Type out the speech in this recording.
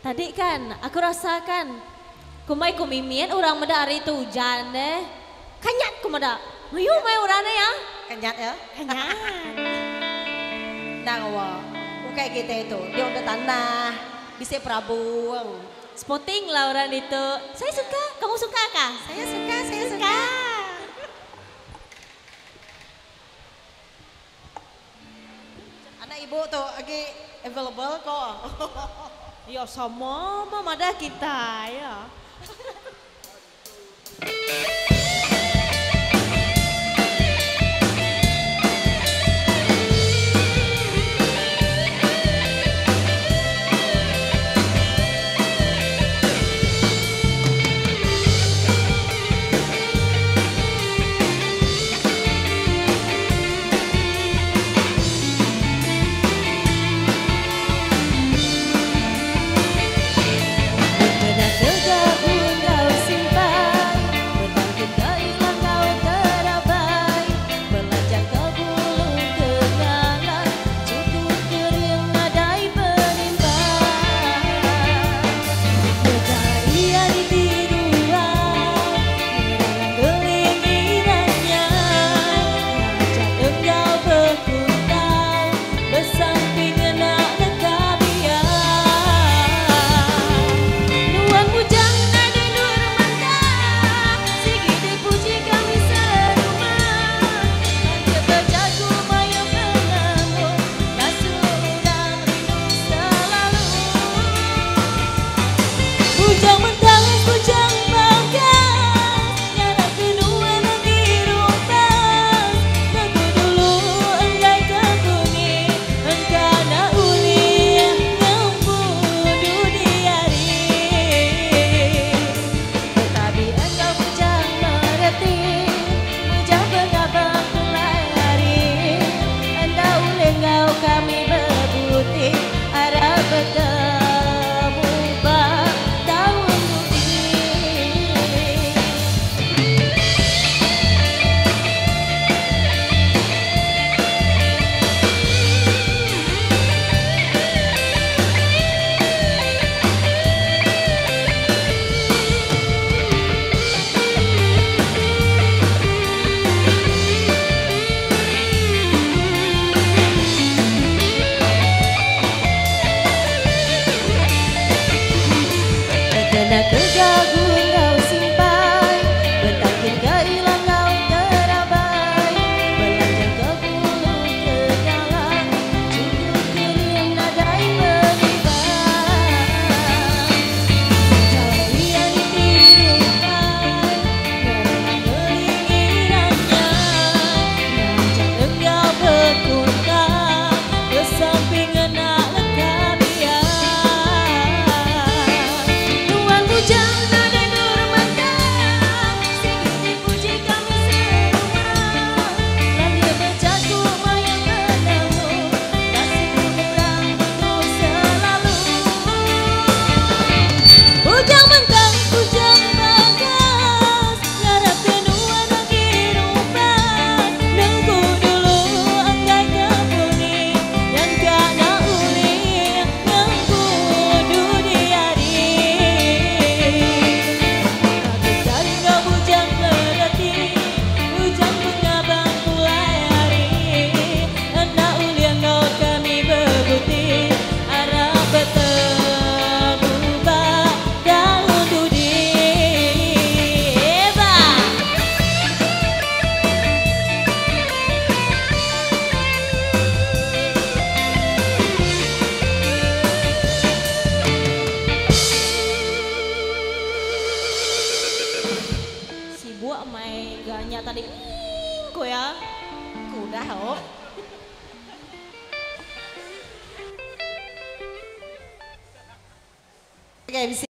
Tadi kan aku rasakan kumai kumimian orang meda hari itu hujan deh. Kanyat kumada. Mayu mai urane ya. Kenyat ya? Kanyat. Nah, kayak gitu itu. Dia udah tanah, bisa prabuang. Spotting lah orang itu. Saya suka. Kamu suka kah? Saya suka. Anak ibu tuh lagi available kok. Ya sama mama dah kita ya. Tadi ko ya. Kuda ho. Oke, bisa.